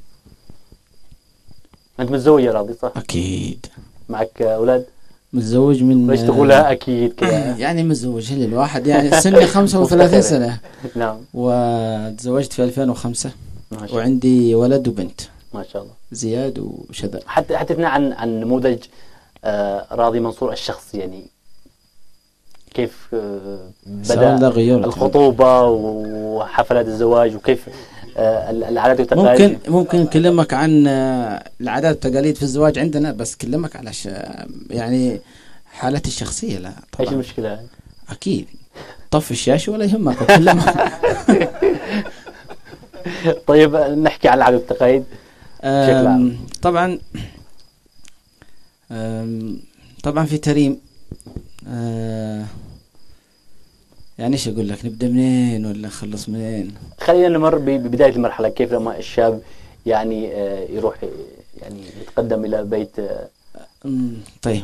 أنت متزوج يا راضي صح؟ أكيد. معك أولاد؟ متزوج من ليش تقولها أكيد كذا؟ يعني متزوج هل الواحد يعني سني خمسة وثلاثين سنة. نعم. وتزوجت في ألفين وخمسة وعندي ولد وبنت. ما شاء الله. زياد وشذا. حتى حدثنا عن عن نموذج آه راضي منصور الشخص، يعني كيف آه بدأ الخطوبة وحفلات الزواج وكيف آه العادات والتقاليد. ممكن ممكن نكلمك عن آه العادات والتقاليد في الزواج عندنا، بس كلمك على ش... يعني حالتي الشخصية. لا طبعا. ايش المشكلة؟ أكيد طف الشاشة ولا يهمك أكلمك. طيب نحكي عن العادات والتقاليد بشكل عام. طبعا طبعا في تريم يعني ايش اقول لك، نبدا منين ولا نخلص منين؟ خلينا نمر ببدايه المرحله، كيف لما الشاب يعني يروح يعني يتقدم الى بيت. طيب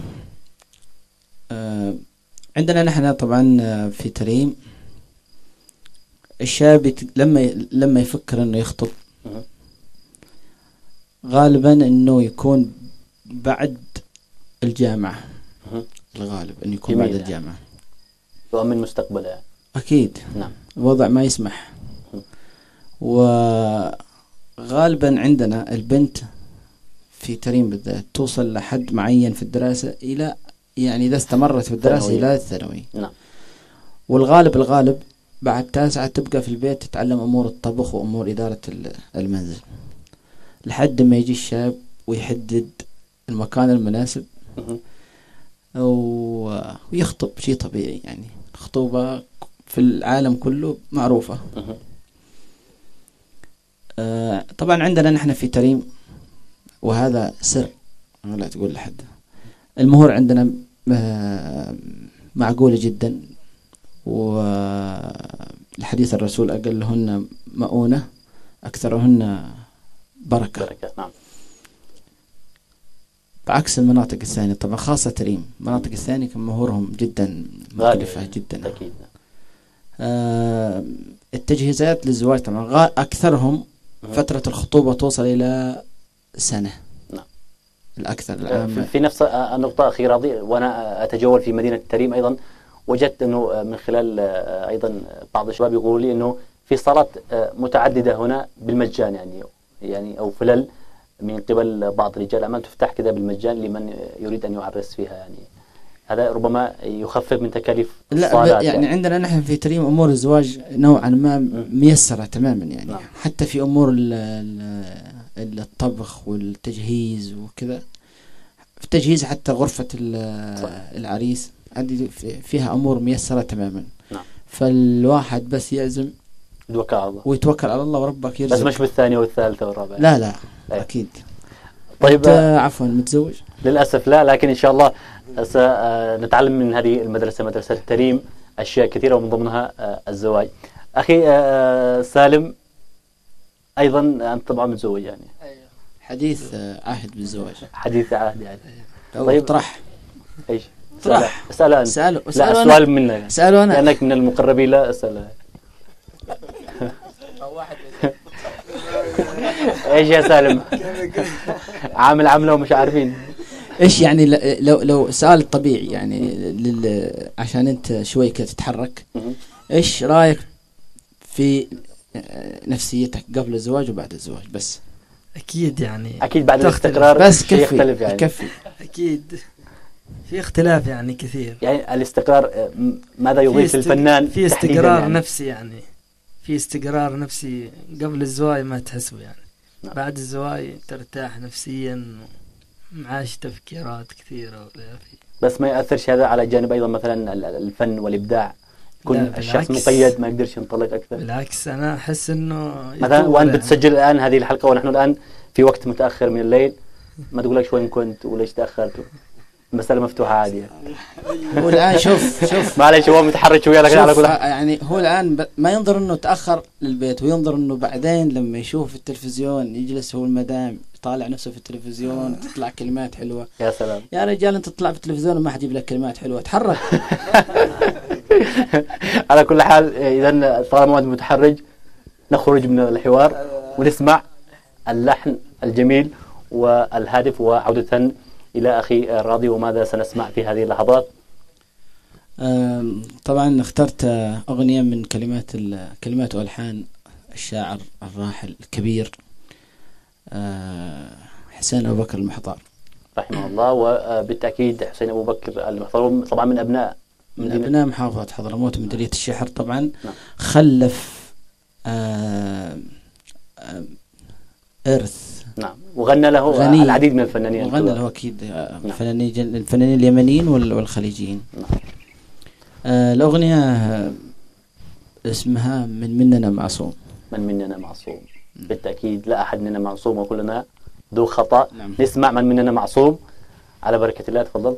عندنا نحن طبعا في تريم الشاب لما لما يفكر انه يخطب غالبا انه يكون بعد الجامعة. الغالب انه يكون بعد جميل. الجامعة. يؤمن مستقبله يعني. اكيد. نعم. الوضع ما يسمح. وغالبا عندنا البنت في تريم بالذات توصل لحد معين في الدراسة إلى يعني إذا استمرت في الدراسة ثانوي. إلى الثانوي. نعم. والغالب الغالب بعد تاسعة تبقى في البيت تتعلم أمور الطبخ وأمور إدارة ال- المنزل لحد ما يجي الشاب ويحدد المكان المناسب مهم. و- ويخطب. شيء طبيعي يعني، الخطوبة في العالم كله معروفة. مهم. آه طبعا عندنا نحن في تريم، وهذا سر لا تقول لحد، المهور عندنا آه معقولة جدا، والحديث الرسول أقلهن مؤونة أكثرهن بركة. بركة. نعم. بعكس المناطق الثانية طبعا، خاصة تريم. المناطق الثانية كان مهورهم جدا مكلفة غالي. جدا. أكيد. آه التجهيزات للزواج طبعا غا- أكثرهم فترة الخطوبة توصل إلى سنة. نعم. الأكثر في- العام. في نفس النقطة أخيرة دي، وأنا أتجول في مدينة تريم أيضا، وجدت أنه من خلال أيضا بعض الشباب يقولوا لي أنه في صالات متعددة هنا بالمجان يعني يعني أو فلل من قبل بعض رجال الأعمال تفتح كذا بالمجان لمن يريد أن يعرس فيها يعني. هذا ربما يخفف من تكاليف لا الصالات يعني, يعني عندنا نحن في تريم أمور الزواج نوعا ما ميسرة تماما يعني. نعم. حتى في أمور ال ال الطبخ والتجهيز وكذا، في تجهيز حتى غرفة ال- صح. العريس هذه في- فيها أمور ميسرة تماما. نعم. فالواحد بس يعزم يتوكل على الله، ويتوكل على الله وربك يرزق. بس مش بالثانية والثالثة والرابعة. لا لا أيه. أكيد. طيب. أنت عفوا متزوج؟ للأسف لا، لكن إن شاء الله سنتعلم من هذه المدرسة، مدرسة تريم، أشياء كثيرة ومن ضمنها آه، الزواج. أخي آه، سالم، أيضا أنت طبعا متزوج يعني، حديث آه، عهد بالزواج. حديث عهد يعني. طيب طيب. اطرح إيش؟ طرح. اسأله أنت. اسأله لا، اسأله السؤال أنا منك اسأله أنا. لأنك من المقربين. لا أسأله. إيش يا سالم؟ عامل عملة ومش عارفين. ايش يعني ل- لو لو سؤال طبيعي يعني لل عشان انت شوي كده تتحرك، مهم. ايش رايك في آه، نفسيتك قبل الزواج وبعد الزواج؟ بس أكيد يعني أكيد بعد تختلف. الاستقرار بس شيء كفي يختلف يعني. كفي. أكيد في اختلاف يعني كثير. يعني الاستقرار آه، م- ماذا في يضيف است- للفنان في تحديداً استقرار يعني؟ نفسي يعني، في استقرار نفسي قبل الزواج ما تحسه يعني. نعم. بعد الزواج ترتاح نفسيا، معاش تفكيرات كثيرة ولا في. بس ما يأثرش هذا على جانب أيضا مثلا ال- ال- الفن والإبداع؟ يكون لا، الشخص بالعكس. مقيد ما يقدرش ينطلق أكثر بالعكس أنا أحس إنه مثلا. يطول وأنت يعني. بتسجل الآن هذه الحلقة ونحن الآن في وقت متأخر من الليل، ما تقول لك وين كنت وليش تأخرت؟ المسألة مفتوحة عادية. هو الان شوف شوف معلش هو متحرك شوية لكن على شوف كل آه، حال. يعني هو الان ب- ما ينظر انه تاخر للبيت، وينظر انه بعدين لما يشوف التلفزيون يجلس هو المدام يطالع نفسه في التلفزيون تطلع كلمات حلوه. يا سلام. يا رجال انت تطلع في التلفزيون وما حد يجيب لك كلمات حلوه، تحرك. على كل حال إذا طالما أنت متحرج نخرج من الحوار ونسمع اللحن الجميل والهادف، وعودة إلى أخي راضي وماذا سنسمع في هذه اللحظات. آم، طبعا اخترت آه، أغنية من كلمات ال- كلمات وألحان الشاعر الراحل الكبير آه، حسين أبو بكر المحضار، رحمه الله. وبالتأكيد حسين أبو بكر المحضر طبعا من أبناء من مدينة- أبناء محافظة حضرموت مديرية الشحر. طبعا نعم. خلف آه، آه، إرث نعم. وغنى له غني. العديد من الفنانين. وغنى له أكيد آه، نعم. الفنانين جن- الفنانين اليمنيين وال- والخليجيين. نعم. آه، الأغنية آه، اسمها من مننا معصوم. من مننا معصوم. بالتأكيد لا أحد مننا معصوم وكلنا ذو خطأ. نعم. نسمع من مننا معصوم على بركة الله. تفضل.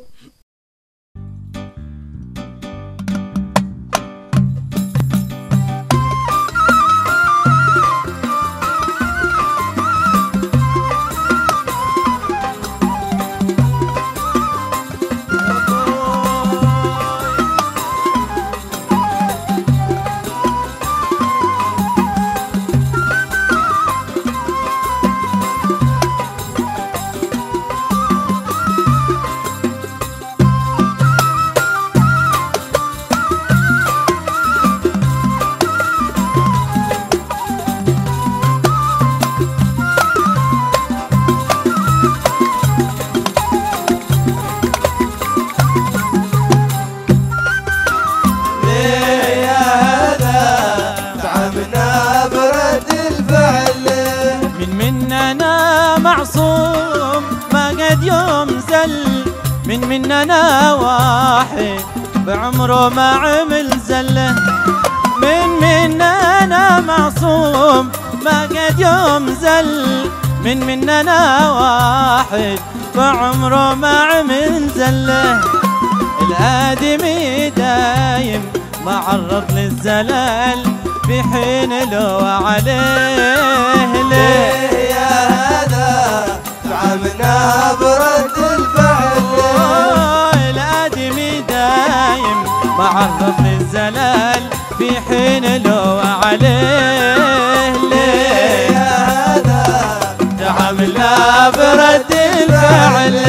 معصوم ما قد يوم زل من مننا واحد بعمره ما عمل زله. من مننا معصوم ما قد يوم زل من مننا واحد بعمره ما عمل زله. الآدمي دايم معرض للزلال في حين لو عليه. ليه يا هذا تعاملنا برد الفعل؟ الآدمي دايم معرض للزلال في حين لو عليه. ليه يا هذا تعاملنا برد الفعل؟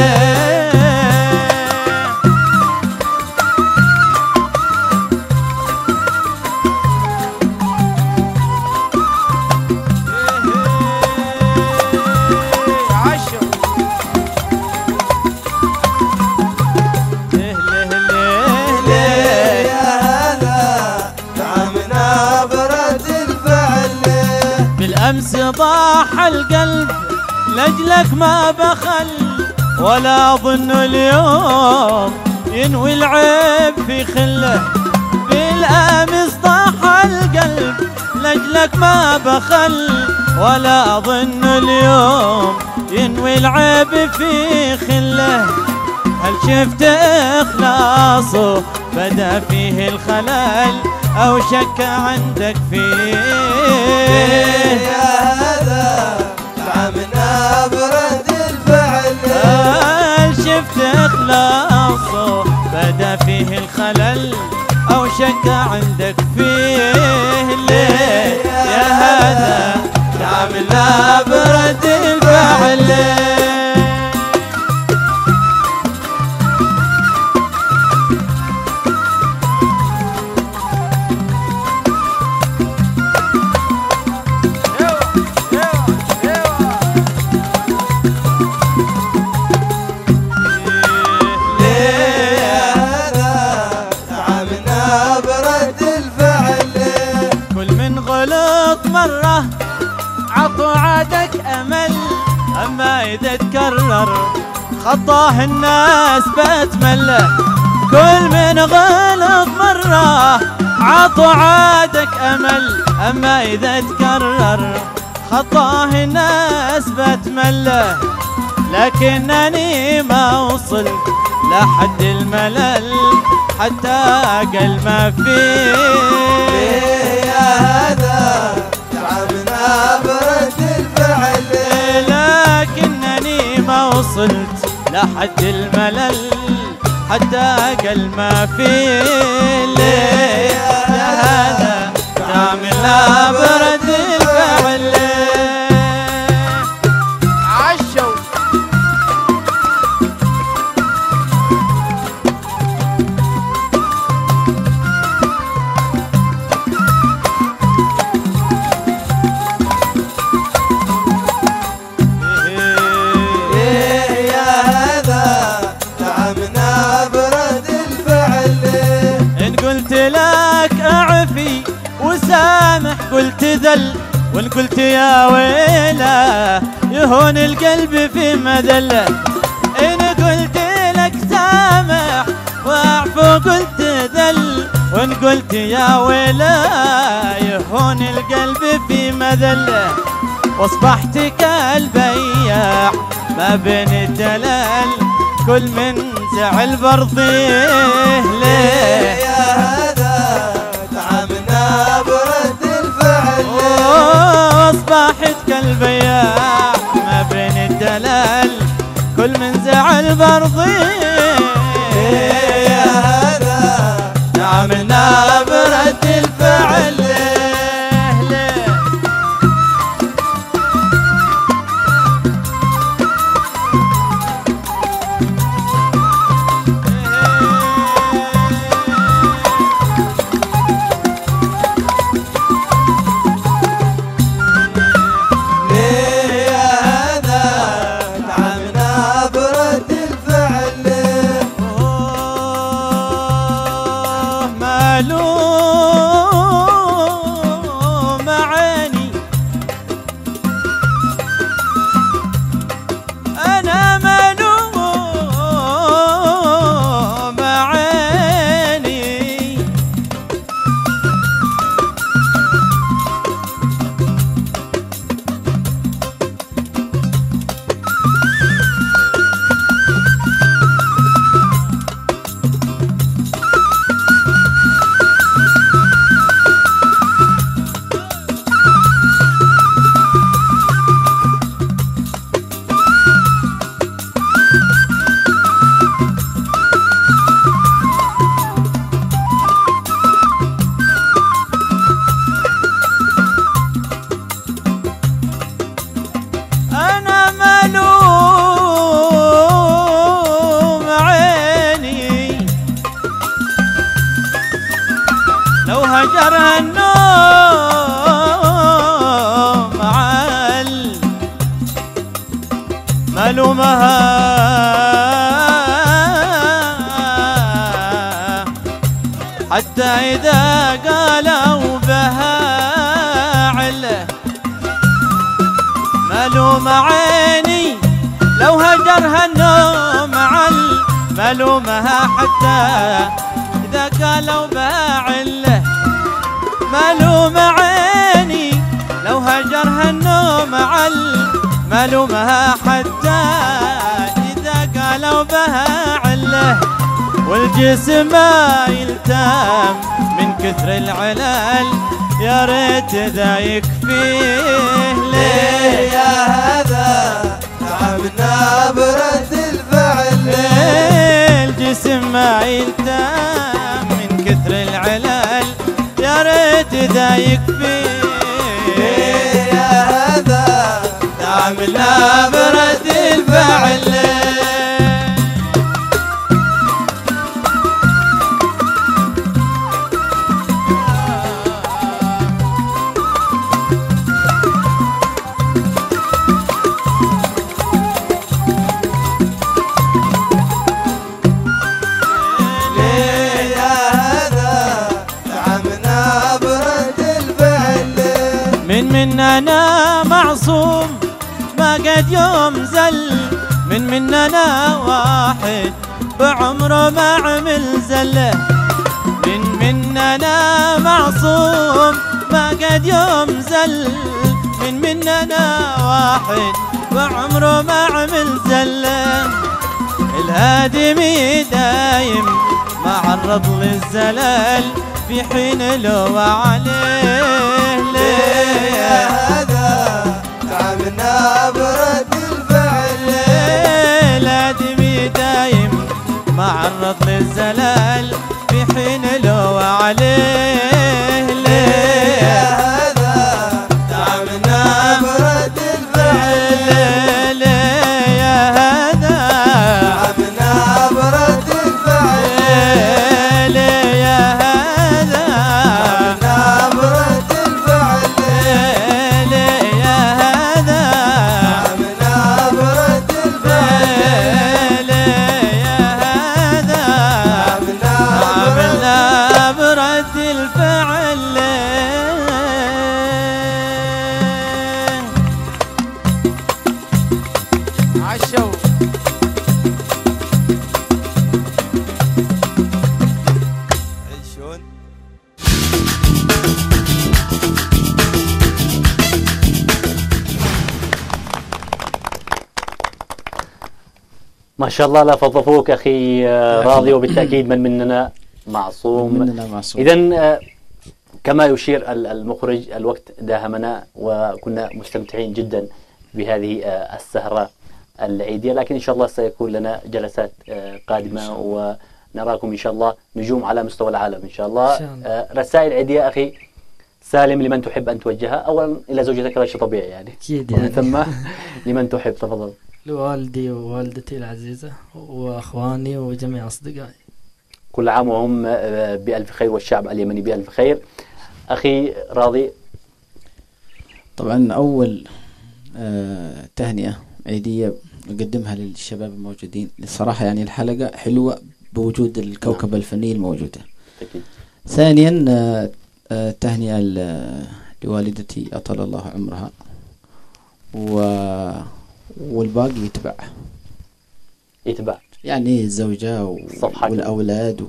بالأمس ضاح القلب لأجلك ما بخل، ولا أظن اليوم ينوي العيب في خله. بالأمس ضاح القلب لأجلك ما بخل، ولا أظن اليوم ينوي العيب في خله. هل شفت إخلاصه بدا فيه الخلل أو شك عندك فيه؟ يا هذا تعاملنا برد الفعل؟ هل شفت إخلاصه بدا فيه الخلل أو شك عندك فيه؟ ليه يا هذا تعاملنا برد الفعل؟ مرة عطوا عادك أمل، أما إذا تكرر خطاه الناس بتمله. كل من غلط مرة عطوا عادك أمل، أما إذا تكرر خطاه الناس بتمله. لكنني ما وصلت لحد الملل حتى أقل ما فيه. ليه يا هذا تعاملنا برد الفعل؟ لكنني ما وصلت لحد الملل حتى أقل ما فيه. ليه يا هذا تعاملنا برد الفعل؟ عشوا وسامح قلت ذل، وان قلت يا ويله يهون القلب في مذله. ان قلت لك سامح واعفو قلت ذل، وان قلت يا ويله يهون القلب في مذله. واصبحت كالبياع ما بين الدلال، كل من زعل برضيه. ليه يا هذا تعاملنا برد الفعل؟ واصبحت كالبياع ما بين الدلال، كل من زعل برضيه. يا هذا تعاملنا برد الفعل؟ تعاملنا برد الفعل؟ جرها النوم مع الملومها حتى إذا قالوا بها عله ملومة عيني لو هجرها النوم مع الملومها حتى إذا قالوا بها عله ملومة عيني لو هجرها النوم مع الملومها حتى إذا قالوا بها عله والجسم ما يلتام من كثر العلال يا ريت ذا يكفيه ليه يا هذا تعبنا برد الفعل ليه الجسم ما يلتام من كثر العلال يا ريت ذا يكفيه ليه يا هذا تعبنا برد الفعل من أنا معصوم ما قد يوم زل من مننا واحد بعمره ما عمل زله من مننا معصوم ما قد يوم زل من مننا واحد بعمره ما عمل زله الهادمي دايم ما عرض للزلال في حين لو عليه ليه يا هذا تعبنا برد الفعل الهادمي دايم ما عرض للزلال في حين لو عليه ليه يا هذا تعبنا برد الفعل ليه يا هذا تعبنا برد الفعل ليه يا هذا تعبنا برد الفعل ليه يا هذا تعبنا برد الفعل ليه يا هذا عملنا برد الفعل عشو عيشون ما شاء الله لا فضفوك أخي آه، راضي، وبالتأكيد من مننا معصوم. مننا معصوم. إذن كما يشير ال- المخرج الوقت داهمنا وكنا مستمتعين جدا بهذه آه، السهرة العيدية، لكن إن شاء الله سيكون لنا جلسات آه، قادمة ونراكم إن شاء الله نجوم على مستوى العالم إن شاء الله. إن شاء الله. آه، رسائل عيدية أخي سالم لمن تحب أن توجهها؟ أولا إلى زوجتك، هذا شيء طبيعي يعني، أكيد ومن يعني ثم لمن تحب، تفضل. لوالدي ووالدتي العزيزة وأخواني وجميع أصدقائي. كل عام وهم آه، بألف خير، والشعب اليمني بألف خير. أخي راضي، طبعا أول آه تهنئة عيدية أقدمها للشباب الموجودين. الصراحة يعني الحلقة حلوة بوجود الكوكبة الفنية الموجودة. أكيد. ثانيا آه آه تهنئة ل- لوالدتي أطال الله عمرها، و والباقي يتبع يتبع يعني الزوجة و... صفحة. والأولاد و...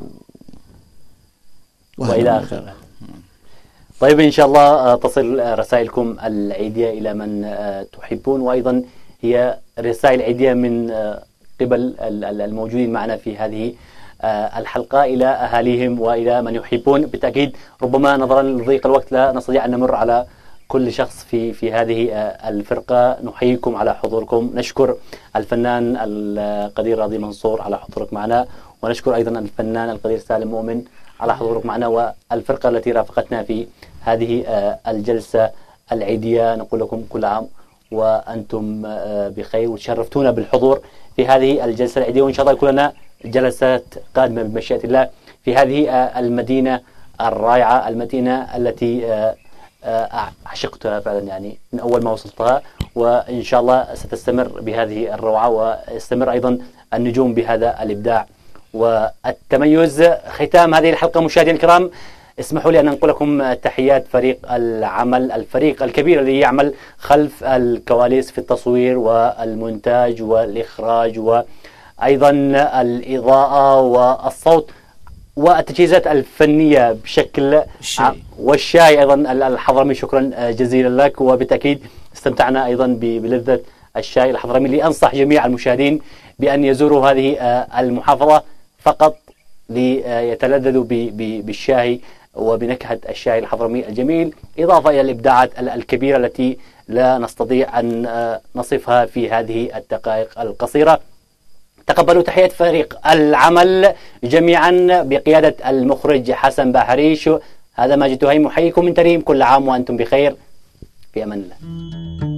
وإلى آخره. طيب إن شاء الله آه، تصل آه، رسائلكم العيدية إلى من آه، تحبون، وأيضا هي رسائل عيدية من آه، قبل ال- ال- الموجودين معنا في هذه آه، الحلقة إلى أهاليهم وإلى من يحبون. بالتأكيد ربما نظرا لضيق الوقت لا نستطيع أن نمر على كل شخص في في هذه آه، الفرقة. نحييكم على حضوركم، نشكر الفنان القدير راضي منصور على حضورك معنا، ونشكر أيضا الفنان القدير سالم مؤمن على حضورك معنا، والفرقة التي رافقتنا في هذه آه، الجلسة العيدية. نقول لكم كل عام وأنتم آه، بخير، وتشرفتونا بالحضور في هذه الجلسة العيدية، وإن شاء الله يكون لنا جلسات قادمة بمشيئة الله في هذه آه، المدينة الرائعة المتينة التي عشقتها فعلا يعني من أول ما وصلتها، وإن شاء الله ستستمر بهذه الروعة ويستمر أيضا النجوم بهذا الإبداع والتميز. ختام هذه الحلقة مشاهدينا الكرام، اسمحوا لي أن أنقل لكم تحيات فريق العمل، الفريق الكبير الذي يعمل خلف الكواليس في التصوير والمونتاج والإخراج وأيضا الإضاءة والصوت والتجهيزات الفنية بشكل الشاي. والشاي أيضا الحضرمي. شكرا جزيلا لك، وبالتأكيد استمتعنا أيضا بلذة الشاي الحضرمي اللي أنصح جميع المشاهدين بأن يزوروا هذه المحافظة فقط ليتلذذوا بالشاي وبنكهة الشاي الحضرمي الجميل، إضافة إلى الإبداعات الكبيرة التي لا نستطيع أن نصفها في هذه الدقائق القصيرة. تقبلوا تحيات فريق العمل جميعا بقيادة المخرج حسن بحريش. هذا ماجد تهيم، أحييكم من تريم، كل عام وأنتم بخير، في أمان الله.